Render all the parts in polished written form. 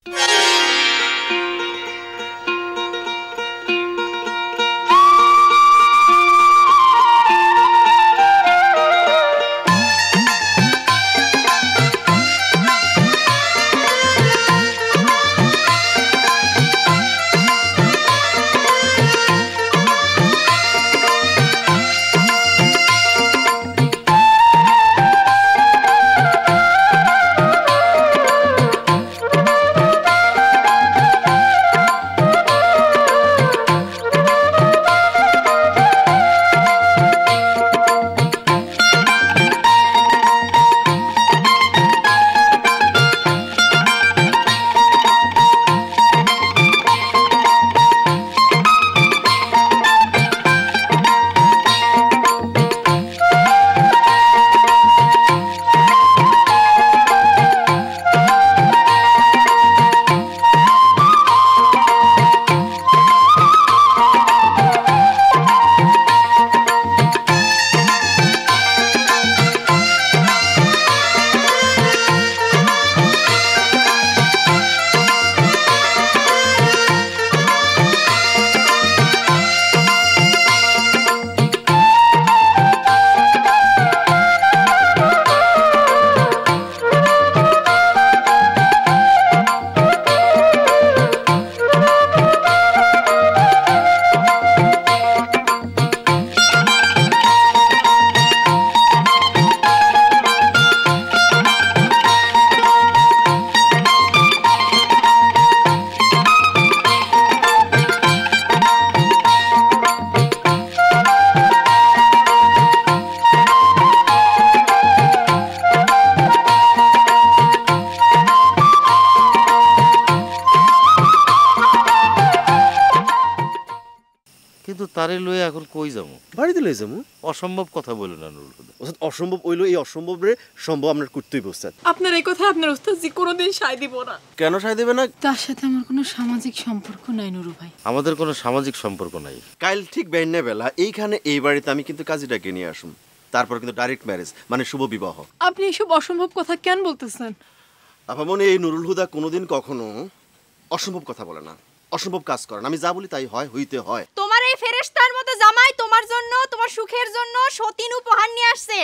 কিন্তু তারে লয়ে এখন কই যাবো? বাড়িতে লয়ে যাবো। অসম্ভব কথা বলে না নুরুল হুদা। ওস্তাদ অসম্ভব হইলো, এই অসম্ভব রে সম্ভব আপনার করতেই ওস্তাদ। আপনার এই কথা আপনার ওস্তাদজি কোনোদিন সায় দিব না। কেন সায় দেবে না? তার সাথে আমার কোনো সামাজিক সম্পর্ক নাই নুরু ভাই। আমাদের কোনো সামাজিক সম্পর্ক নাই। কাল ঠিক বেন্নে বেলা এইখানে এই বাড়িতে আমি কিন্তু কাজীটাকে নিয়ে আসুম, তারপর কিন্তু ডাইরেক্ট ম্যারেজ মানে শুভ বিবাহ। আপনি এসব অসম্ভব কথা কেন বলতেছেন? আপা মনে এই নুরুল হুদা কোনোদিন কখনো অসম্ভব কথা বলে না, অসম্ভব কাজ করে না। আমি যা বলি তাই হয়, হইতে হয়। তোমার এই ফেরেশতার মতো জামাই তোমার জন্য, তোমার সুখের জন্য সতীন উপহার নিয়ে আসছে।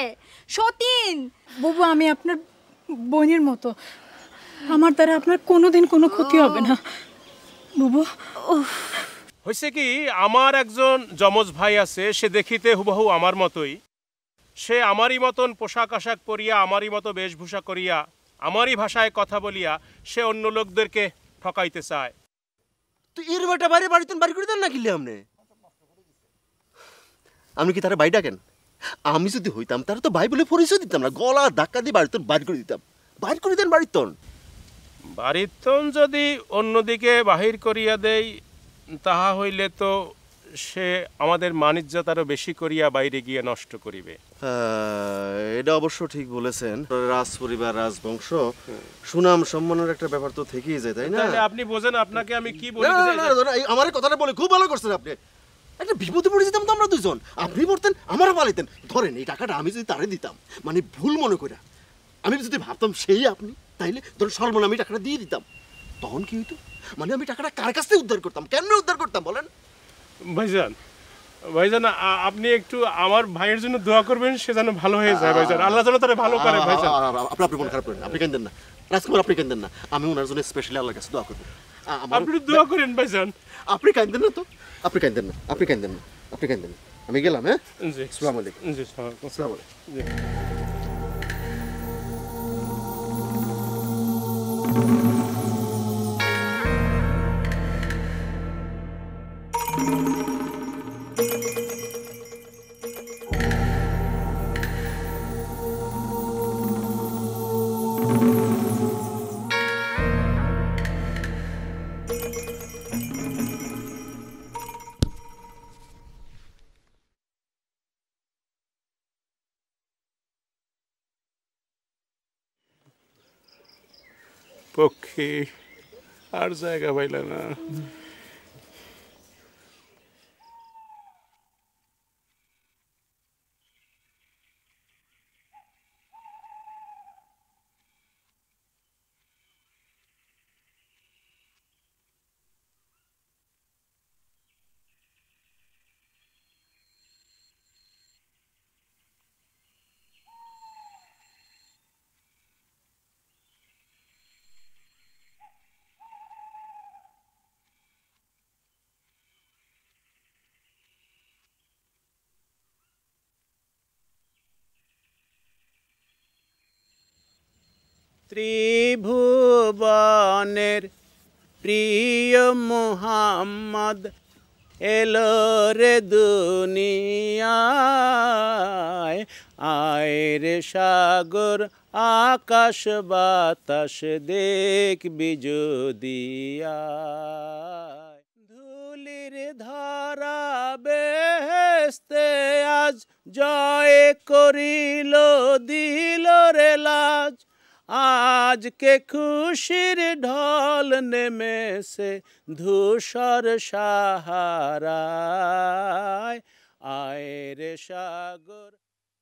সতীন বাবু, আমি আপনার বোনের মতো, আমার দ্বারা আপনার কোনোদিন কোনো ক্ষতি হবে না বাবু। হয়েছে কি, আমার একজন যমজ ভাই আছে, সে দেখিতে হুবহু আমার মতোই। সে আমারই মতন পোশাক আশাক পরিয়া, আমারই মতো বেশভূষা করিয়া, আমারই ভাষায় কথা বলিয়া সে অন্য লোকদেরকে ঠকাইতে চায়। তো এর বেটা বাইরে বাড়িতে বাড়ি করে দেন না কিনলে আপনি? আমি কি তারা বাই ডাকেন? আমি যদি হইতাম তারা তো ভাই বলে পরিচয় দিতাম না, গলা ধাক্কা দিয়ে বাড়িতে বাইর করে দিতাম। বাইর করে দেন বাড়িতন। বাড়িতন যদি অন্যদিকে বাহির করিয়া দেই, তাহা হইলে তো সে আমাদের মানিজ্যত আরো বেশি করিয়া বাইরে গিয়ে নষ্ট করিবে। এটা অবশ্য ঠিক বলেছেন। রাজ পরিবার, রাজবংশ, সুনাম সম্মানের একটা ব্যাপার তো থেকেই যায়, তাই না? তাহলে আপনি বোঝেন আপনাকে আমি কি বলি? আমার কথাটা বলে খুব ভালো করছেন আপনি। একটা বিপদে পড়ে যেতাম তো আমরা দুজন, আপনি পড়তেন আমারও পালিতেন। ধরেন এই টাকাটা আমি যদি তারে দিতাম, মানে ভুল মনে করে আমি যদি ভাবতাম সেই আপনি, তাইলে ধরুন সর্বনাম আমি টাকাটা দিয়ে দিতাম, তখন কি হইতো? মানে আমি টাকাটা কার কাছ থেকে উদ্ধার করতাম, কেমনে উদ্ধার করতাম বলেন? ভাইজান, ভাইজান আপনি একটু আমার ভাইয়ের জন্য দোয়া করবেন, সে যেন ভালো হয়ে যায় ভাইজান। আল্লাহ যেন তারে ভালো করে ভাইজান। আপনি মন খারাপ করেন, আপনি কেন্দেন না রাজকুমার, আপনি কেন্দেন না। আমি ওনার জন্য স্পেশালি আল্লাহর কাছে দোয়া করবো। আপনি দোয়া করেন ভাইজান। আপনি কাঁদেন না তো, আপনি কাঁদেন না, আপনি কাঁদেন না, আপনি কাঁদেন না। আমি গেলাম। হ্যাঁ, জি, আসসালামু আলাইকুম। জি, আসসালামু আলাইকুম। জি। পক্ষী আর জায়গা পাইল না। ত্রিভুবনের প্রিয় মুহাম্মদ এলো রে দুনিয়ায়, আয় রে সাগর আকাশ বাতাস দেখবি যদি আয়। ধুলির ধরা বেহেস্তে আজ জয় করিল দিল রে লাজ, আজকে খুশির ঢল নেমেছে ধূসর সাহারায়, আয় রে সাগর।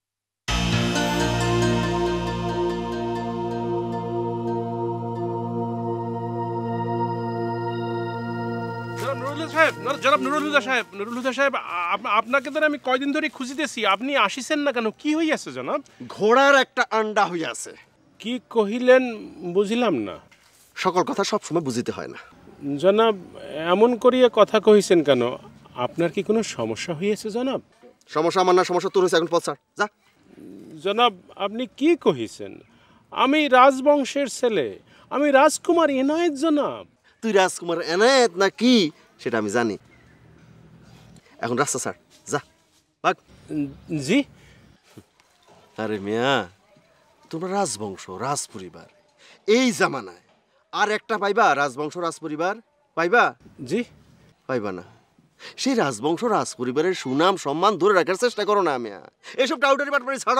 জনাব নুরুল হুদা সাহেব, আপনাকে তো আমি কয়দিন ধরে খুঁজিতেছি, আপনি আসিছেন না কেন? কি হইয়াছে জনাব? ঘোড়ার একটা আন্ডা হইয়াছে। কি কহিলেন বুঝিলাম না। সকল কথা সব সময় বুঝিতে হয় না। জনাব এমন করিয়া কথা কহিছেন কেন? আপনার কি কোনো সমস্যা হইয়াছে জনাব? সমস্যা আমার না, সমস্যা তোর হয়েছে। এখন পথ ছাড়, যা। জনাব আপনি কি কহিছেন? আমি রাজবংশের ছেলে, আমি রাজকুমার এনায়েত জনাব। তুই রাজকুমার এনায়েত না কি সেটা আমি জানি। এখন রাস্তা ছাড়, যা ভাগ। জি। আরে মিয়া, তোমরা রাজবংশ রাজ পরিবার, এই জামানায় আর একটা পাইবা রাজবংশ রাজ পরিবার? পাইবা? জি পাইবা না। সেই রাজবংশ রাজ পরিবারের সুনাম সম্মান ধরে রাখার চেষ্টা করো না মিয়া। এসব টাউটারি বাটপারি ছাড়ো,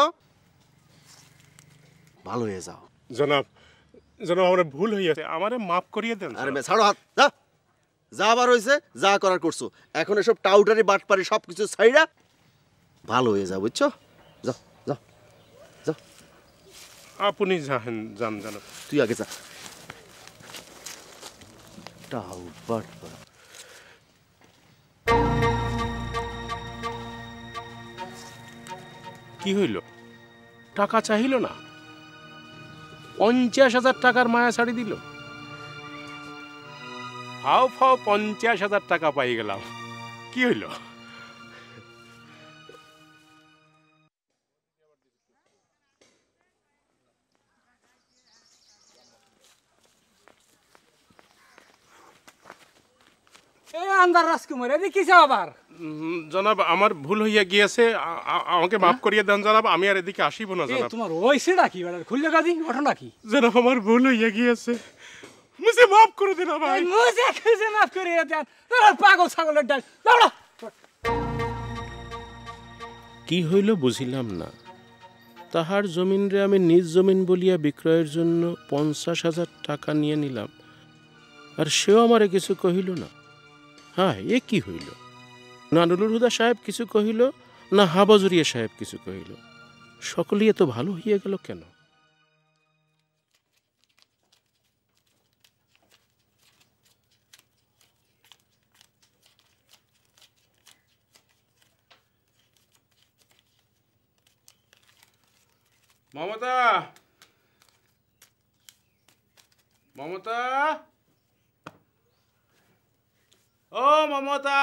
ভালো হয়ে যাও। জনাব আমার ভুল হইয়াছে, আমারে মাফ করিয়ে দেন। আরে মেয়ে ছাড়ো হাত, যা। যা আবার হয়েছে, যা করার করছো। এখন এসব টাউটারি বাটপারি সব কিছু ছাইড়া ভালো হয়ে যাও, বুঝছো? যাও যাও যাও। আপনি যান জনাব। তুই আগে যা। টাউট বাটপার। কি হইল? টাকা চাহিল না, 50,000 টাকার মায়া ছাড়ি দিল। ফাও 50,000 টাকা পাই গেলাম। কি হইল? আন্দার রাজকুমার এদিকে কিসে আবার? জনাব আমার ভুল হইয়া গিয়েছে, আমাকে মাফ করিয়ে দেন জনাব। আমি আর এদিকে আসিব না জনাব। তোমার ওই সেটা কি বেড়ার খুললে কাজি ঘটনা কি? জনাব আমার ভুল হইয়া গিয়েছে, মুঝে মাফ করে দিন ভাই। মুঝে খুঁজে মাফ করে দেন। তোর পাগল ছাগলের ডাল দাঁড়া। কি হইল বুঝিলাম না। তাহার জমিনরে আমি নিজ জমিন বলিয়া বিক্রয়ের জন্য 50,000 টাকা নিয়ে নিলাম, আর সেও আমারে কিছু কহিল না। হ্যাঁ, এ কি হইল? না নুরুল হুদা সাহেব কিছু কহিল, না হাবাজুরিয়া সাহেব কিছু কহিল। সকলেই এত ভালো হইয়া গেল কেন? মমতা, মমতা, ও মমতা।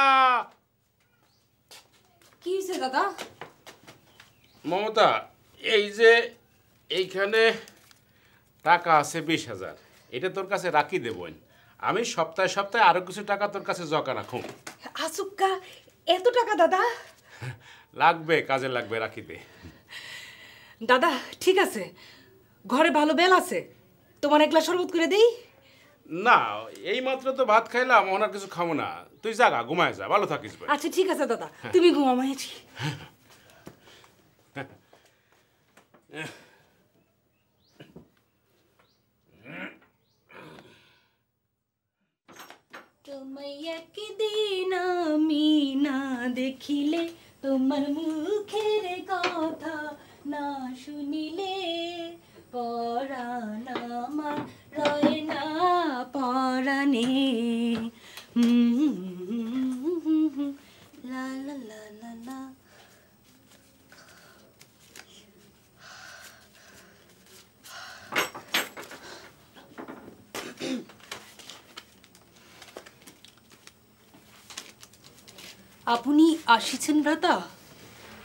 কি হয়েছে দাদা? মমতা, এই যে এইখানে টাকা আছে 20,000, এটা তোর কাছে রাখি দেবন। আমি সপ্তাহে সপ্তাহে আরো কিছু টাকা তোর কাছে জমা রাখুন। আসুক্কা, এত টাকা দাদা? লাগবে, কাজে লাগবে, রাখি দে। দাদা ঠিক আছে, ঘরে ভালো বেল আছে, তোমার এক গ্লাস শরবত করে দেই? না, এই মাত্র তো ভাত খাইলাম, ওনার কিছু খাবো না। তুই জাগা, ঘুমায় যা, ভালো থাকিস ভাই। আচ্ছা ঠিক আছে দাদা, তুমি ঘুমাও মায়েছি। তোমায় একদিন আমি না দেখিলে, তোমার মুখের কথা না শুনিলে, পরাণ আমার রয় না পরাণে। লা লা লা লা লা। আপনি আসিছেন ভ্রাতা?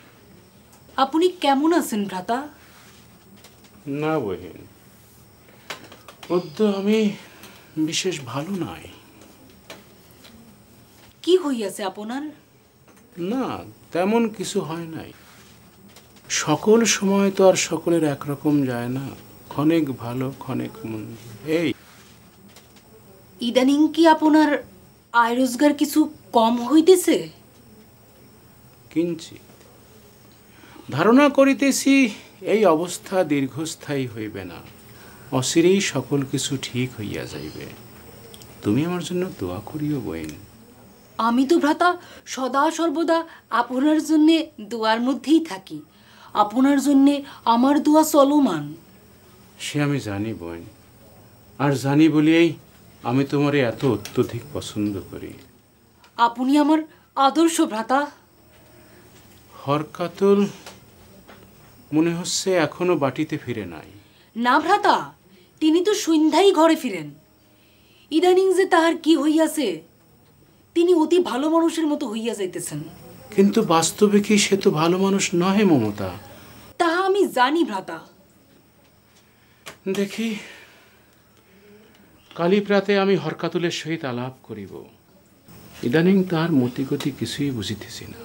আপনি কেমন আছেন ভ্রাতা? না বহিন, অদ্য আমি বিশেষ ভালো নাই। কি হইয়াছে আপনার? না, তেমন কিছু হয় নাই। সকল সময় তো আর সকলের একরকম যায় না, ক্ষণেক ভালো ক্ষণেক মন্দ। এই ইদানিং কি আপনার আয় রোজগার কিছু কম হইতেছে? কিঞ্চিৎ ধারণা করিতেছি এই অবস্থা দীর্ঘস্থায়ী হইবে না, অচিরেই সকল কিছু ঠিক হইয়া যাইবে। তুমি আমার জন্য দোয়া করিও বইন। আমি তো ভ্রাতা সদা সর্বদা আপনার জন্যে দোয়ার মধ্যেই থাকি। আপনার জন্যে আমার দোয়া চলমান। সে আমি জানি বইন, আর জানি বলিয়াই আমি তোমারে এত অত্যধিক পছন্দ করি। আপনি আমার আদর্শ ভ্রাতা। হরকাতল মনে হচ্ছে এখনো বাটিতে ফিরে নাই। না ভ্রাতা, তিনি তো সন্ধ্যায় ঘরে ফিরেন। ইদানিং যে তাহার কি হইয়াছে, তিনি অতি ভালো মানুষের মতো হইয়া যাইতেছেন। কিন্তু বাস্তবে কি সে তো ভালো মানুষ নহে মমতা? তাহা আমি জানি ভ্রাতা। দেখি কালী প্রাতে আমি হরকাতুলের সহিত আলাপ করিব। ইদানিং তার মতিগতি কিছুই বুঝিতেছি না।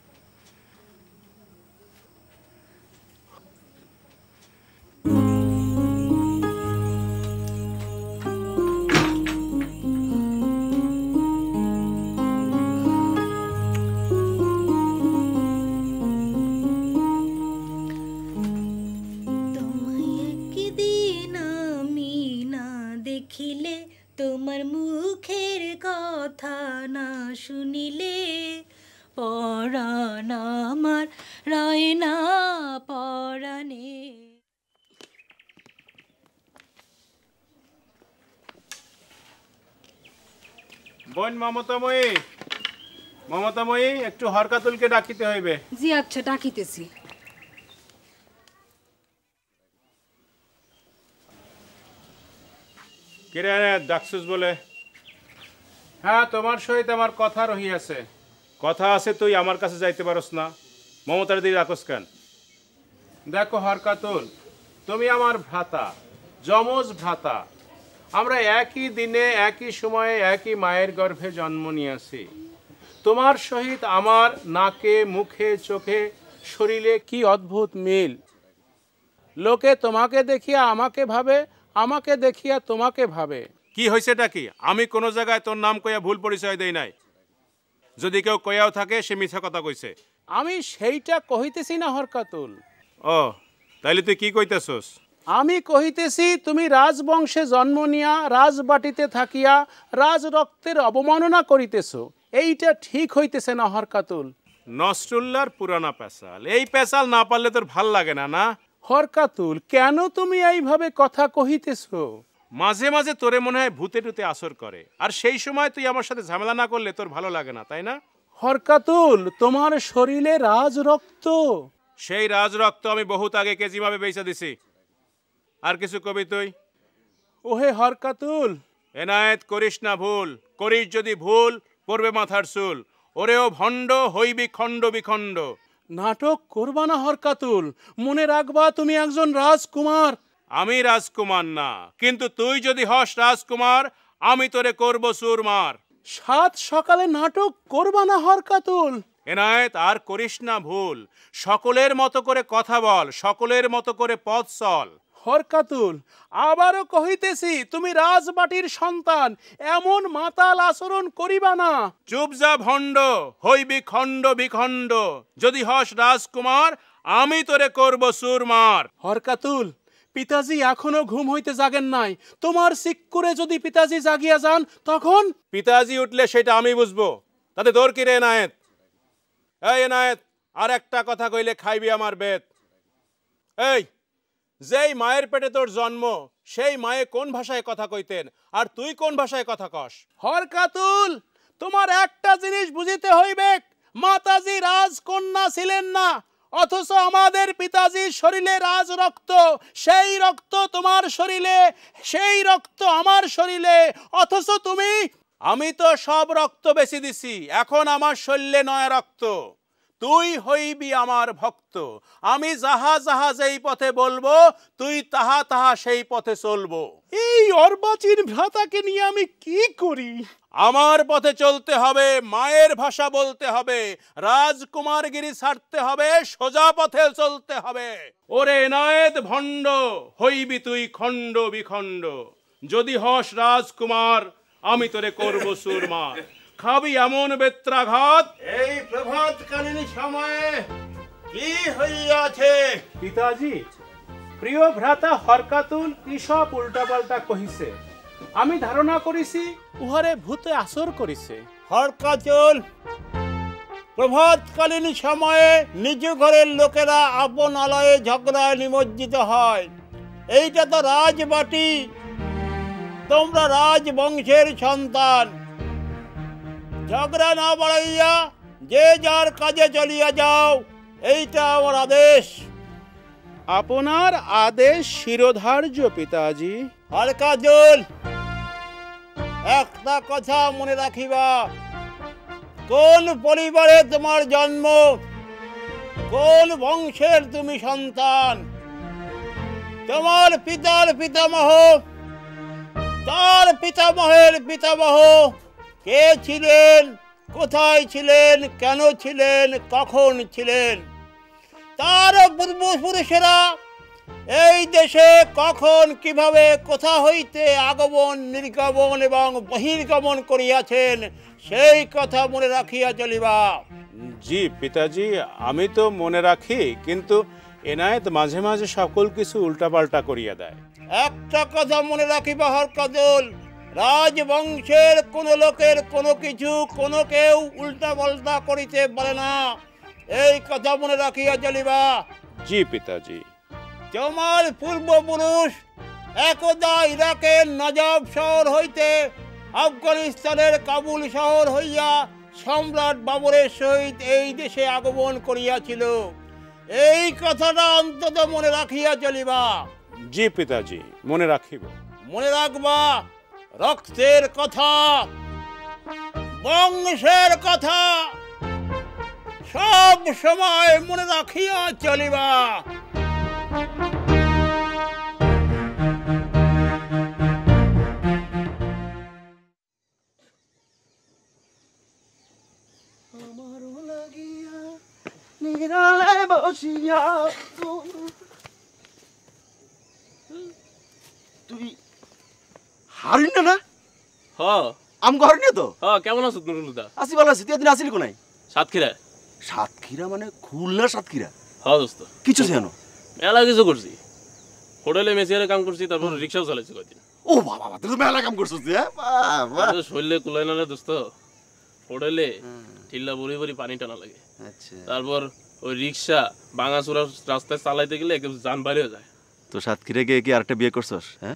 দেখিলে তোমার মুখের কথা না শুনিলে পরাণ আমার রয় না পরাণে। বোন মমতাময়ী, মমতাময়ী, একটু হরকাতুলকে ডাকিতে হইবে। জি আচ্ছা, ডাকিতেছি। কিরে ডাকসুস বলে? হ্যাঁ, তোমার সহিত আমার কথা রহিয়াছে। কথা আছে, তুই আমার কাছে যাইতে পারস না? মমতার দিকে রাখস কেন? দেখো হরকাতুল, তুমি আমার ভ্রাতা, যমজ ভ্রাতা। আমরা একই দিনে একই সময়ে একই মায়ের গর্ভে জন্ম নিয়েছি। তোমার সহিত আমার নাকে মুখে চোখে শরীরে কি অদ্ভুত মিল। লোকে তোমাকে দেখিয়া আমাকে ভাবে, আমাকে দেখিয়া তোমাকে ভাবে। কি হয়েছেটা কি? আমি কোনো জায়গায় তোর নাম কইয়া ভুল পরিচয় দেই নাই। যদি কেউ কইয়াও থাকে সে মিথ্যা কথা কইছে। আমি সেইটা কহিতেছি না হরকাতুল। ও, তাইলে তুই কি কইতেছস? আমি কহিতেছি তুমি রাজবংশে জন্ম নিয়া রাজবাটিতে থাকিয়া রাজ রক্তের অবমাননা করিতেছ। এইটা ঠিক হইতেছে না হরকাতুল। নসরুল্লাহর পুরানা পেশাল, এই পেশাল না পারলে তোর ভাল লাগে না? না হরকাতুল, কেন তুমি এইভাবে কথা কহিতেছ? মাঝে মাঝে তোরে মনে হয় ভূতে টুতে আসর করে, আর সেই সময় তুই আমার সাথে ঝামেলা না করলে তোর ভালো লাগে না, তাই না? হরকাতুল, তোমার শরীরে রাজ রক্ত। সেই রাজ রক্ত আমি বহুত আগে কেজি ভাবে বেচা দিছি। আর কিছু কবি তুই? ওহে হরকাতুল, এনায়েত করিস না ভুল, করিস যদি ভুল পড়বে মাথার চুল। ওরেও ভণ্ড হইবি খণ্ড বিখণ্ড। নাটক করবা না হরকাতুল, মনে রাখবা তুমি একজন রাজকুমার। আমি রাজকুমার না, কিন্তু তুই যদি হস রাজকুমার, আমি তোরে করব সুরমার। সাত সকালে নাটক করবা না হরকাতুল। এনায়েত, আর করিস না ভুল, সকলের মতো করে কথা বল, সকলের মতো করে পথ চল। হরকাতুল, আবারও কহিতেছি তুমি রাজবাটির সন্তান, এমন মাতাল আচরণ করিবা না। চুপ যা ভণ্ড, হইবি খণ্ড বিখণ্ড। যদি হস রাজকুমার, আমি তোরে করব সুরমার। হরকাতুল, পিতাজি এখনো ঘুম হইতে জাগেন নাই। তোমার সিক্কুরে যদি পিতাজি জাগিয়া যান, তখন? পিতাজি উঠলে সেটা আমি বুঝবো, তাতে তোর কি রে এনায়েত? এই এনায়েত, আর একটা কথা কইলে খাইবি আমার বেত। এই, যেই মায়ের পেটে তোর জন্ম, সেই মায়ে কোন ভাষায় কথা কইতেন, আর তুই কোন ভাষায় কথা কস? হরকাতুল, তোমার একটা জিনিস বুঝিতে হইবে, মাতাজি রাজকন্যা ছিলেন না, অথচ আমাদের পিতাজির শরীরে রাজ রক্ত। সেই রক্ত তোমার শরীরে, সেই রক্ত আমার শরীরে, অথচ তুমি। আমি তো সব রক্ত বেশি দিছি, এখন আমার শরীরে নয়া রক্ত। তুই হইবি আমার ভক্ত। আমি যাহা যাহা যেই পথে বলবো তুই তাহা তাহা সেই পথে চলবো। এই অর্বাচীন ভ্রাতাকে নিয়ে আমি কি করি? আমার পথে চলতে হবে, মায়ের ভাষা বলতে হবে, রাজকুমারগিরি ছাড়তে হবে, সোজা পথে চলতে হবে। ওরে এনায়েত ভণ্ড, হইবি তুই খণ্ড বিখণ্ড। যদি হস রাজকুমার আমি তোরে করব সুরমার। খাবি এমন বেত্রাঘাত। এই প্রভাতকালীন সময়ে কি হইয়াছে? পিতাজি, প্রিয় ভ্রাতা হরকাতুল কি সব উল্টাপাল্টা কহিছে। আমি ধারণা করিছি উহারে ভূতে আসর করিছে। হরকাচল, প্রভাতকালীন সময়ে নিজ ঘরের লোকেরা আপন আলয়ে ঝগড়ায় নিমজ্জিত হয়। এইটা তো রাজবাটি, তোমরা রাজবংশের সন্তান। ঝগড়া না বাড়াইয়া যে যার কাজে চলিয়া যাও, এইটা আমার আদেশ। আপনার আদেশ শিরোধার্য পিতাজি। হরকাচল, একটা কথা মনে রাখিবা, কোন পরিবারে তোমার জন্ম, কোন বংশের তুমি সন্তান, তোমার পিতার পিতামহ, তার পিতামহের পিতামহ কে ছিলেন, কোথায় ছিলেন, কেন ছিলেন, কখন ছিলেন, তার পূর্বপুরুষেরা এই দেশে কখন কিভাবে কোথা হইতে আগমন নির্গমন এবং বহির্গমন করিয়াছেন, সেই কথা মনে রাখিয়া চলিবা। জি পিতাজি, আমি তো মনে রাখি, কিন্তু এনায়েত মাঝে মাঝে সকল কিছু উল্টাপাল্টা করিয়া দেয়। একটা কথা মনে রাখিবা হরকাদুল, রাজবংশের কোন লোকের কোনো কিছু কোনো কেউ উল্টা পাল্টা করিতে পারে না, এই কথা মনে রাখিয়া চলিবা। জি পিতাজি। তোমার পূর্বপুরুষ একদা ইরাকের নজাব শহর হইতে আফগানিস্তানের কাবুল শহর হইয়া সম্রাট বাবরের সহিত এই দেশে আগমন করিয়াছিল, এই কথাটা অন্তত মনে রাখিয়া চলিবা। জি পিতাজি, মনে রাখিব। মনে রাখবা, রক্তের কথা, বংশের কথা সব সময় মনে রাখিয়া চলিবা। তুই হারিন না? হ আম ঘর নিয়ে তো হ কেমন আছো নুরুলদা? আসি ভালো আছি, তুই একদিন আসিলি কোনায়? সাতক্ষীরা। সাতক্ষীরা মানে খুলনা সাতক্ষীরা? হ দোস্ত, কিছু জানো? মেলা কিছু করছি, হোটেলে মেসিয়ারে কাম করছি, তারপর রিক্সাও চালাইছি কয়দিন। ও বাবা, তুই তো মেলা কাম করছিস। শরীরে কুলাই না রে দোস্ত, হোটেলে ঠিল্লা বড়ি বড়ি পানি টানা লাগে। আচ্ছা, তারপর ওই রিক্সা ভাঙাচোরা রাস্তায় চালাইতে গেলে একদম জান বাইরে যায়। তো সাতক্ষীরা গিয়ে কি আরেকটা বিয়ে করছস? হ্যাঁ,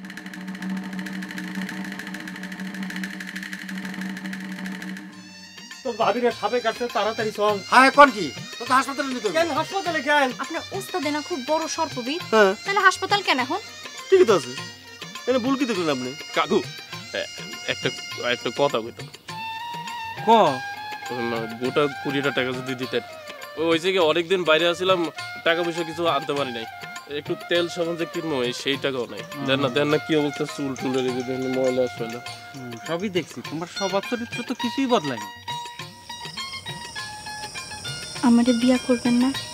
তো ভাবিরে সাপে কাটতে তাড়াতাড়ি চল। হ্যাঁ কোন কি তো হাসপাতালে নিতে হবে। কেন হাসপাতালে কেন? আপনার ওস্তাদে না খুব বড় সর্পবিদ, হ্যাঁ তাহলে হাসপাতাল কেন এখন? ঠিকই তো আছে, এনে ভুল কি দেখলেন আপনি? কাকু একটা একটা কথা কইতাম। ক গোটা 20টা টাকা যদি দিতেন। ওইছে কি অনেকদিন বাইরে আসছিলাম, টাকা পয়সা কিছু আনতে পারি নাই, একটু তেল সাবান যে কিনবো সেই টাকাও নাই। দেন না কি অবস্থা, চুল টুলে রেখে দেন, ময়লা আসলে। সবই দেখছি, তোমার স্বভাব চরিত্র তো কিছুই বদলায়নি। আমারে বিয়া করবেন না?